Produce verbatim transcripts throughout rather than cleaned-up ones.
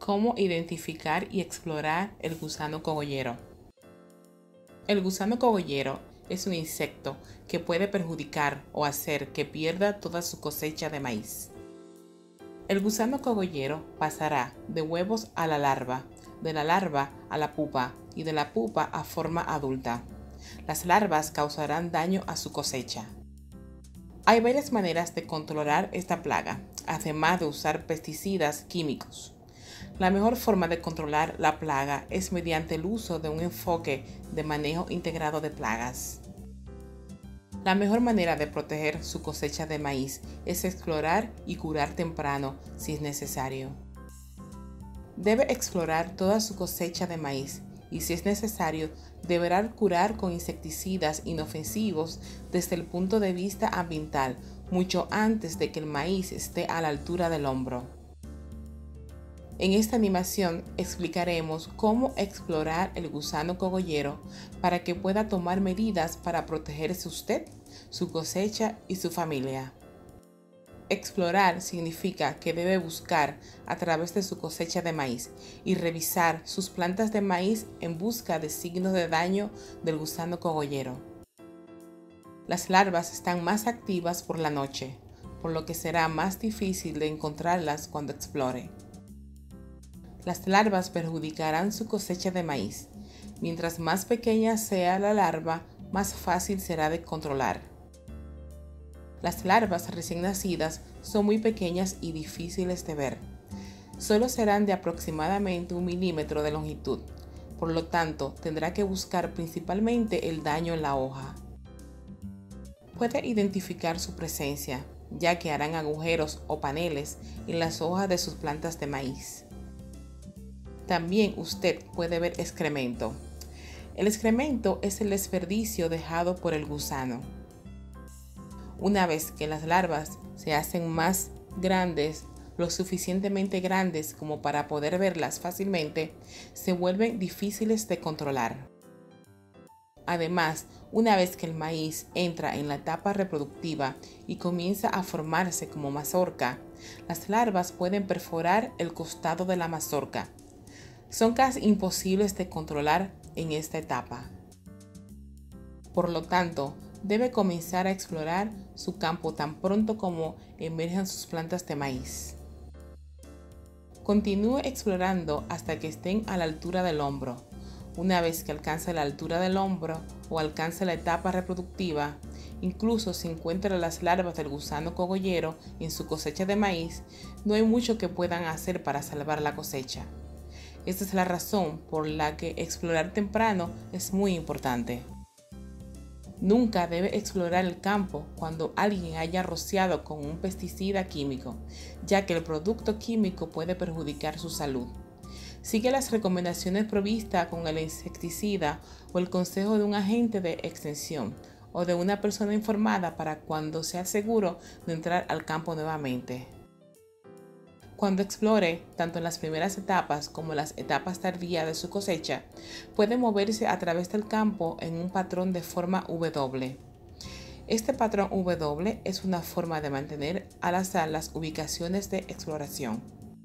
¿Cómo identificar y explorar el gusano cogollero? El gusano cogollero es un insecto que puede perjudicar o hacer que pierda toda su cosecha de maíz. El gusano cogollero pasará de huevos a la larva, de la larva a la pupa y de la pupa a forma adulta. Las larvas causarán daño a su cosecha. Hay varias maneras de controlar esta plaga, además de usar pesticidas químicos. La mejor forma de controlar la plaga es mediante el uso de un enfoque de manejo integrado de plagas. La mejor manera de proteger su cosecha de maíz es explorar y curar temprano si es necesario. Debe explorar toda su cosecha de maíz y, si es necesario, deberá curar con insecticidas inofensivos desde el punto de vista ambiental mucho antes de que el maíz esté a la altura del hombro. En esta animación explicaremos cómo explorar el gusano cogollero para que pueda tomar medidas para protegerse usted, su cosecha y su familia. Explorar significa que debe buscar a través de su cosecha de maíz y revisar sus plantas de maíz en busca de signos de daño del gusano cogollero. Las larvas están más activas por la noche, por lo que será más difícil de encontrarlas cuando explore. Las larvas perjudicarán su cosecha de maíz. Mientras más pequeña sea la larva, más fácil será de controlar. Las larvas recién nacidas son muy pequeñas y difíciles de ver. Solo serán de aproximadamente un milímetro de longitud, por lo tanto tendrá que buscar principalmente el daño en la hoja. Puede identificar su presencia, ya que harán agujeros o paneles en las hojas de sus plantas de maíz. También usted puede ver excremento. El excremento es el desperdicio dejado por el gusano. Una vez que las larvas se hacen más grandes, lo suficientemente grandes como para poder verlas fácilmente, se vuelven difíciles de controlar. Además, una vez que el maíz entra en la etapa reproductiva y comienza a formarse como mazorca, las larvas pueden perforar el costado de la mazorca. Son casi imposibles de controlar en esta etapa. Por lo tanto, debe comenzar a explorar su campo tan pronto como emerjan sus plantas de maíz. Continúe explorando hasta que estén a la altura del hombro. Una vez que alcance la altura del hombro o alcance la etapa reproductiva, incluso si encuentra las larvas del gusano cogollero en su cosecha de maíz, no hay mucho que puedan hacer para salvar la cosecha. Esta es la razón por la que explorar temprano es muy importante. Nunca debe explorar el campo cuando alguien haya rociado con un pesticida químico, ya que el producto químico puede perjudicar su salud. Sigue las recomendaciones provistas con el insecticida o el consejo de un agente de extensión o de una persona informada para cuando sea seguro de entrar al campo nuevamente. Cuando explore, tanto en las primeras etapas como en las etapas tardías de su cosecha, puede moverse a través del campo en un patrón de forma W. Este patrón W es una forma de mantener al azar las ubicaciones de exploración.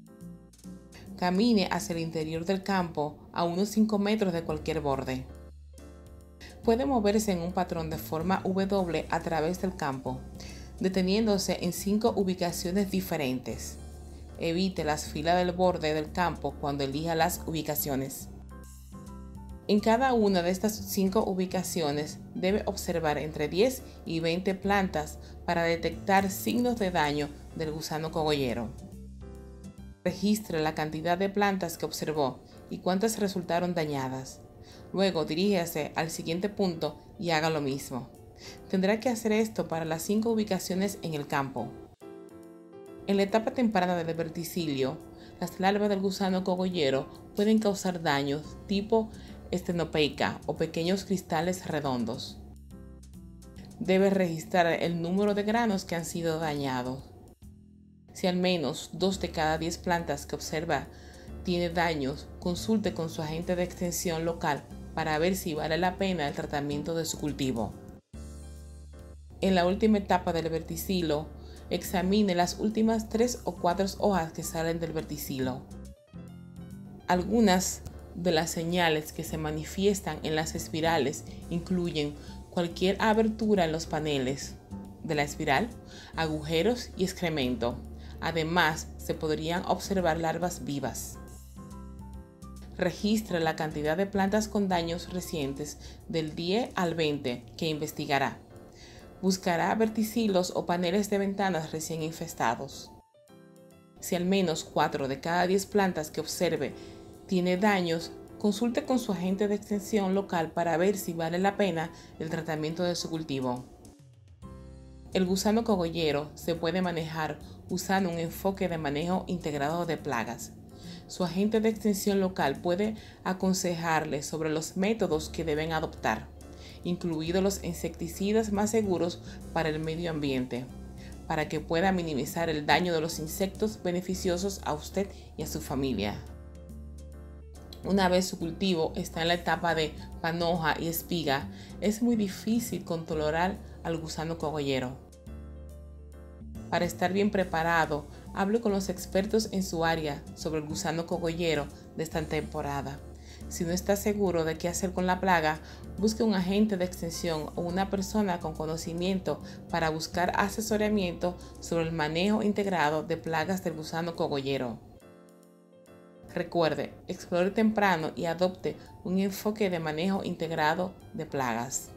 Camine hacia el interior del campo a unos cinco metros de cualquier borde. Puede moverse en un patrón de forma W a través del campo, deteniéndose en cinco ubicaciones diferentes. Evite las filas del borde del campo cuando elija las ubicaciones. En cada una de estas cinco ubicaciones debe observar entre diez y veinte plantas para detectar signos de daño del gusano cogollero. Registre la cantidad de plantas que observó y cuántas resultaron dañadas. Luego diríjase al siguiente punto y haga lo mismo. Tendrá que hacer esto para las cinco ubicaciones en el campo. En la etapa temprana del verticilio, las larvas del gusano cogollero pueden causar daños tipo estenopeica o pequeños cristales redondos. Debe registrar el número de granos que han sido dañados. Si al menos dos de cada diez plantas que observa tiene daños, consulte con su agente de extensión local para ver si vale la pena el tratamiento de su cultivo. En la última etapa del verticilo, examine las últimas tres o cuatro hojas que salen del verticilo. Algunas de las señales que se manifiestan en las espirales incluyen cualquier abertura en los paneles de la espiral, agujeros y excremento. Además, se podrían observar larvas vivas. Registra la cantidad de plantas con daños recientes del diez al veinte que investigará. Buscará verticilos o paneles de ventanas recién infestados. Si al menos cuatro de cada diez plantas que observe tiene daños, consulte con su agente de extensión local para ver si vale la pena el tratamiento de su cultivo. El gusano cogollero se puede manejar usando un enfoque de manejo integrado de plagas. Su agente de extensión local puede aconsejarle sobre los métodos que deben adoptar, incluidos los insecticidas más seguros para el medio ambiente, para que pueda minimizar el daño de los insectos beneficiosos a usted y a su familia. Una vez su cultivo está en la etapa de panoja y espiga, es muy difícil controlar al gusano cogollero. Para estar bien preparado, hable con los expertos en su área sobre el gusano cogollero de esta temporada. Si no está seguro de qué hacer con la plaga, busque un agente de extensión o una persona con conocimiento para buscar asesoramiento sobre el manejo integrado de plagas del gusano cogollero. Recuerde, explore temprano y adopte un enfoque de manejo integrado de plagas.